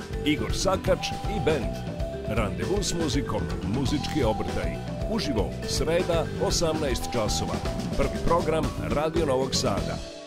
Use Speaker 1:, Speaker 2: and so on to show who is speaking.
Speaker 1: Igor Sakač i bend. Randevu s muzikom, muzički obrtaj. Uživo, sreda, 18 časova. Prvi program Radio Novog Sada.